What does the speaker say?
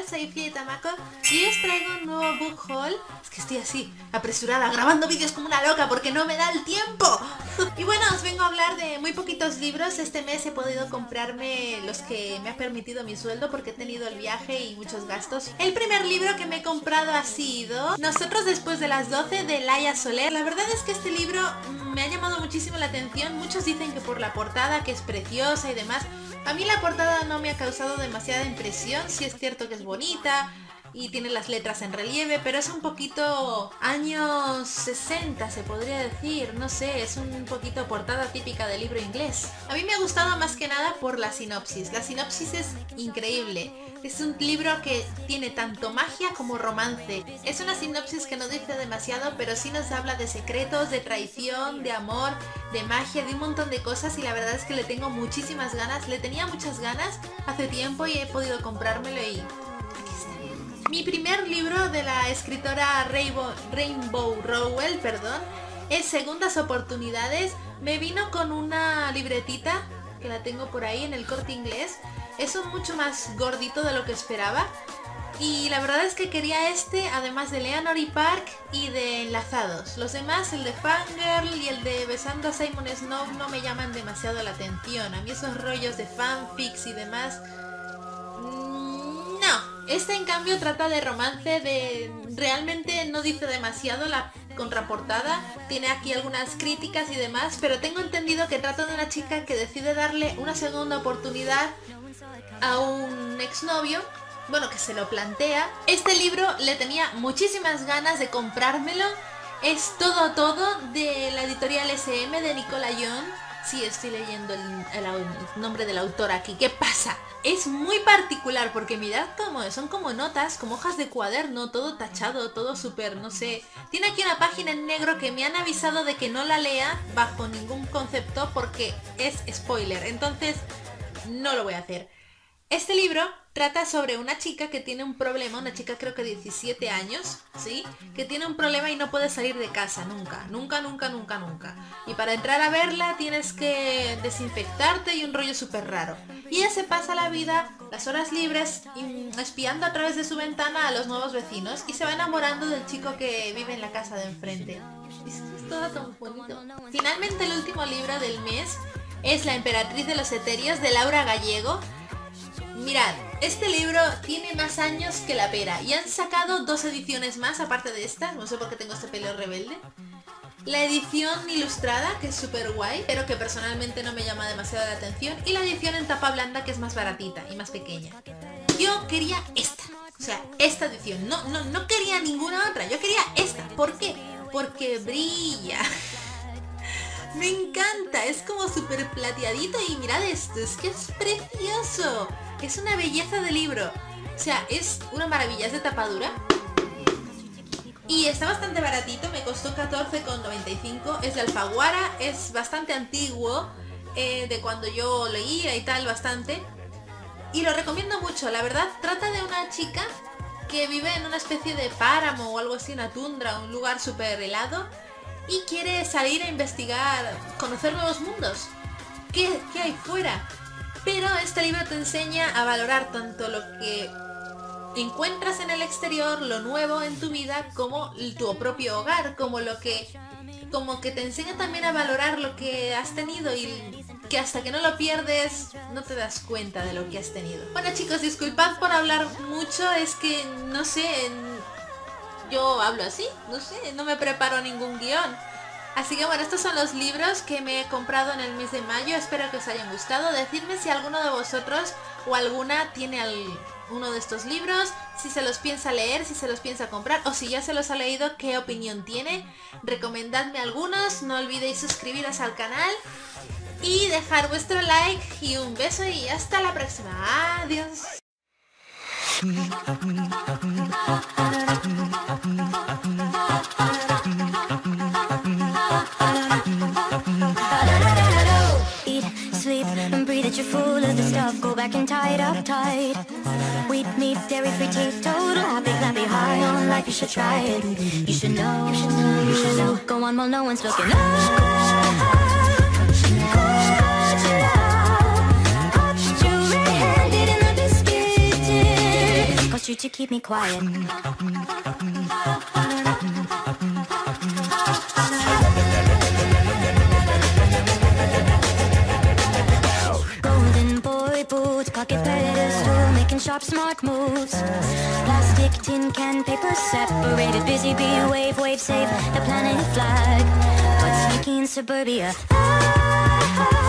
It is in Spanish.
soy Fie Tamako y os traigo un nuevo book haul. Es que estoy así, apresurada, grabando vídeos como una loca porque no me da el tiempo. Y bueno, os vengo a hablar de muy poquitos libros. Este mes he podido comprarme los que me ha permitido mi sueldo porque he tenido el viaje y muchos gastos. El primer libro que me he comprado ha sido Nosotros después de las 12 de Laia Soler. La verdad es que este libro me ha llamado muchísimo la atención. Muchos dicen que por la portada, que es preciosa y demás. A mí la portada no me ha causado demasiada impresión. Sí es cierto que es bonita y tiene las letras en relieve, pero es un poquito años 60 se podría decir, no sé, es un poquito portada típica de libro inglés. A mí me ha gustado más que nada por la sinopsis. La sinopsis es increíble. Es un libro que tiene tanto magia como romance. Es una sinopsis que no dice demasiado, pero sí nos habla de secretos, de traición, de amor, de magia, de un montón de cosas, y la verdad es que le tengo muchísimas ganas. Le tenía muchas ganas hace tiempo y he podido comprármelo y aquí está. Mi primer libro de la escritora Rainbow Rowell, es Segundas Oportunidades. Me vino con una libretita que la tengo por ahí en el Corte Inglés. Es un mucho más gordito de lo que esperaba. Y la verdad es que quería este, además de Leonore Park y de Enlazados. Los demás, el de Fangirl y el de Besando a Simon Snow, no me llaman demasiado la atención. A mí esos rollos de fanfics y demás... no. Este en cambio trata de romance, realmente no dice demasiado la contraportada. Tiene aquí algunas críticas y demás, pero tengo entendido que trata de una chica que decide darle una segunda oportunidad a un exnovio. Bueno, que se lo plantea. Este libro le tenía muchísimas ganas de comprármelo. Es todo de la editorial SM de Nicola Young. Sí, estoy leyendo el nombre del autor aquí. ¿Qué pasa? Es muy particular porque mirad cómo son, como notas, como hojas de cuaderno, todo tachado, todo súper, no sé. Tiene aquí una página en negro que me han avisado de que no la lea bajo ningún concepto porque es spoiler. Entonces, no lo voy a hacer. Este libro trata sobre una chica que tiene un problema, una chica creo que 17 años, ¿sí? Que tiene un problema y no puede salir de casa nunca. Y para entrar a verla tienes que desinfectarte y un rollo súper raro. Y ella se pasa la vida, las horas libres, espiando a través de su ventana a los nuevos vecinos y se va enamorando del chico que vive en la casa de enfrente. Es todo tan bonito. Finalmente el último libro del mes es La Emperatriz de los Etéreos de Laura Gallego. Mirad, este libro tiene más años que la pera y han sacado 2 ediciones más aparte de esta, no sé por qué tengo este pelo rebelde. La edición ilustrada, que es súper guay, pero que personalmente no me llama demasiado la atención, y la edición en tapa blanda, que es más baratita y más pequeña. Yo quería esta, o sea, esta edición, no quería ninguna otra, yo quería esta. ¿Por qué? Porque brilla. Me encanta, es como súper plateadito y mirad esto, es que es precioso. Es una belleza de libro. O sea, es una maravilla, es de tapadura. Y está bastante baratito, me costó 14,95. Es de Alfaguara, es bastante antiguo, de cuando yo leía y tal, bastante. Y lo recomiendo mucho, la verdad. Trata de una chica que vive en una especie de páramo o algo así, una tundra, un lugar súper helado. Y quiere salir a investigar, conocer nuevos mundos. ¿Qué hay fuera? Pero este libro te enseña a valorar tanto lo que encuentras en el exterior, lo nuevo en tu vida, como tu propio hogar, como que te enseña también a valorar lo que has tenido y que hasta que no lo pierdes no te das cuenta de lo que has tenido. Bueno chicos, disculpad por hablar mucho, es que no sé, yo hablo así, no sé, no me preparo ningún guión. Así que bueno, estos son los libros que me he comprado en el mes de mayo. Espero que os hayan gustado. Decidme si alguno de vosotros o alguna tiene uno de estos libros, si se los piensa leer, si se los piensa comprar o si ya se los ha leído, qué opinión tiene. Recomendadme algunos, no olvidéis suscribiros al canal y dejar vuestro like y un beso y hasta la próxima. Adiós. Eat, sleep, and breathe it, you're full of the stuff. Go back and tie it up tight. Wheat, meat, dairy free, teetotal. Happy, clappy, high on life, you should try it. You should know, you should know, you should know. Go on while no one's looking up. Cost you to keep me quiet. Golden boy boots, pocket pedestal, making sharp smart moves. Plastic, tin can, paper separated, busy bee, wave, wave, save the planet flag. But sneaky in suburbia,